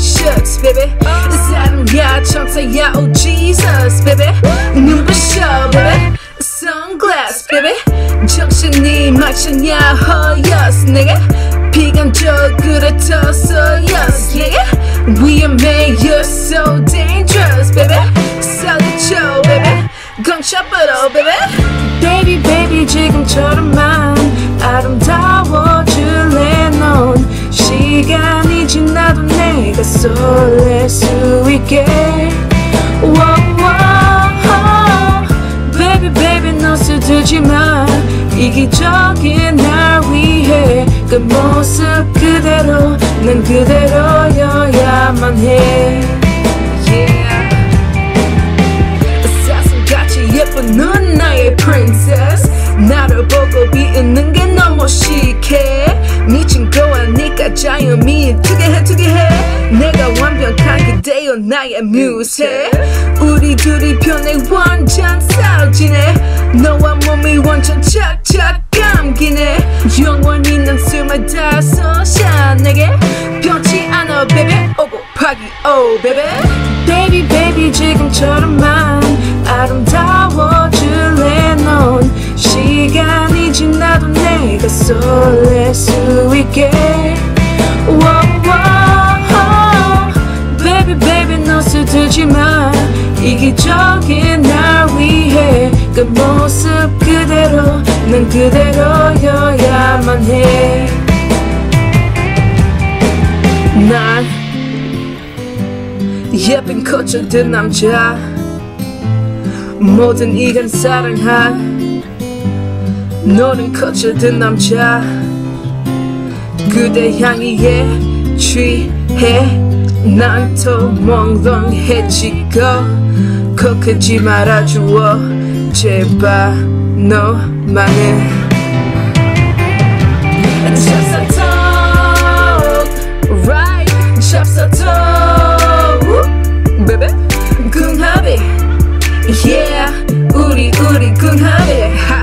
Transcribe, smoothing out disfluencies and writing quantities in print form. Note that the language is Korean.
shucks baby 사랑야 천사야 oh Jesus baby 눈부셔 baby Sunglass baby 정신이 막혔냐 허였어 내게 비관적으로 떴어 yes 내게 위험해 you're so dangerous baby 살려줘 baby gonchap으로 baby baby baby 지금처럼만 아름다워질래 넌 시간이 지나도 내가 설렐 수 있게 Baby baby 너 서두지마 이기적인 날 위해 그 모습 그대로 난 그대로여야만 해 yeah. 사슴같이 예쁜 넌 나의 princess 나를 보고 비웃는 게 너무 시크해 미친 거 아니까 자연미 투게해 내가 완벽한 그대여 나의 뮤세 우리 둘이 편해 완전 싸우지네 너와 몸이 완전 착착 감기네 영원히 난 숨을 다 쏘샤 내게 변치 않아 baby 오고파기 oh baby baby baby 지금처럼만 아름다워질래 넌 시간이 지나도 내가 설렐 수 있게 Baby baby 너 서두지마 이기적인 날 위해 그 모습 그대로 난 그대로여야만 해 난 예쁜 거쳐든 남자 모든 이간 사랑한 너는 거쳐든 남자 그대 향기에 취해 난 또 멍멍해지고 걱하지 말아주어 제발 너만은 잡사톡 right 잡사톡 baby 궁합이 yeah 우리 궁합이